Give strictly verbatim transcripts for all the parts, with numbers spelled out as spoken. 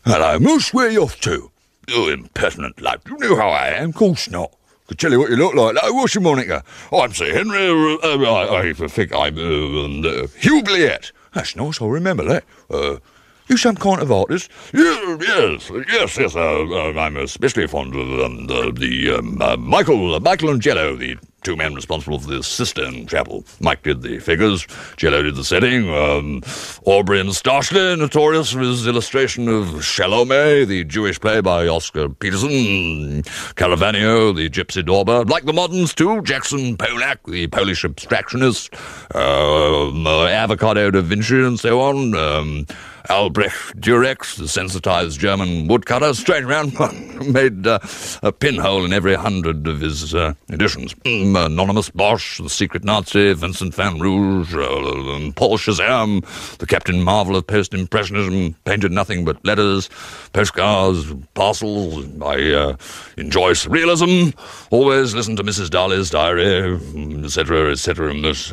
Hello, Moose, where you off to? You impertinent lad. You know how I am? Course not. Could tell you what you look like. Hello, what's your moniker? I'm Sir Henry, uh, uh, I, I think I'm uh, uh, Hugh Bliet. That's nice, I'll remember that. Uh, you some kind of artist? Yeah, yes, yes, yes. Uh, uh, I'm especially fond of um, the, the um, uh, Michael, uh, Michelangelo, the two men responsible for the Sistine Chapel. Mike did the figures, Jello did the setting. Um, Aubrey and Starchley, notorious for his illustration of Salome, the Jewish play by Oscar Peterson. Caravaggio, the Gypsy Dauber. Like the moderns too, Jackson Pollock, the Polish abstractionist. Um, uh, Avocado da Vinci and so on. Um, Albrecht Durex, the sensitized German woodcutter, straight around, made uh, a pinhole in every hundred of his uh, editions. Mm, Anonymous Bosch, the Secret Nazi, Vincent van Rouge, uh, Paul Shazam, the Captain Marvel of post-impressionism, painted nothing but letters, postcards, parcels. I uh, enjoy surrealism, always listen to Missus Darley's diary, et cetera, et cetera.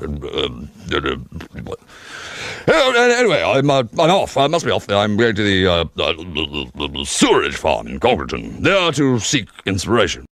Anyway, I'm, uh, I'm off. I must be off. I'm going to the uh, uh, sewerage farm in Congleton, there to seek inspiration.